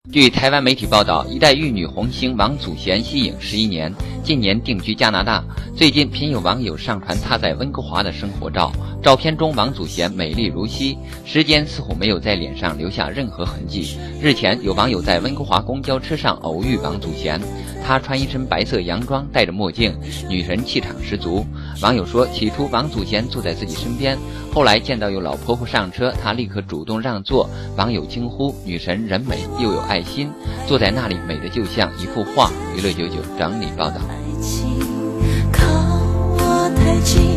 据台湾媒体报道，一代玉女红星王祖贤息影11年，近年定居加拿大。最近频有网友上传她在温哥华的生活照，照片中王祖贤美丽如昔，时间似乎没有在脸上留下任何痕迹。日前，有网友在温哥华公交车上偶遇王祖贤，她穿一身白色洋装，戴着墨镜，女神气场十足。网友说，起初王祖贤坐在自己身边，后来见到有老婆婆上车，她立刻主动让座。网友惊呼：“女神人美又有爱心，坐在那里美得就像一幅画。”娱乐99整理报道。 靠我太近。